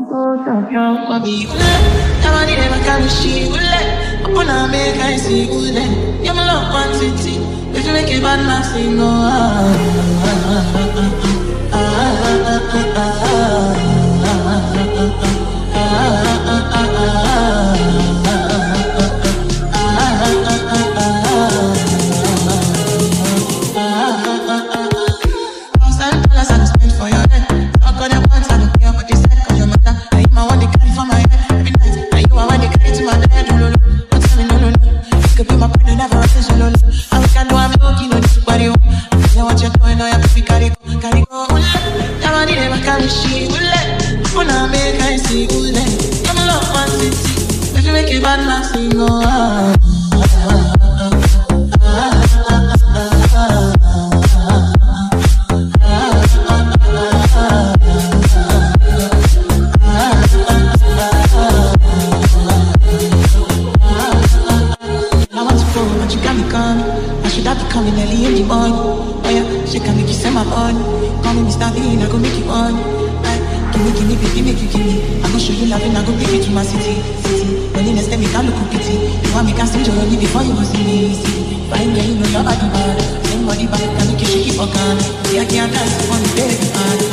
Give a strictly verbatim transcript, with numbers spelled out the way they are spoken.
Before you see me, see. Body back, I make you shake it for Ghana. Yeah, I can't dance on the baby.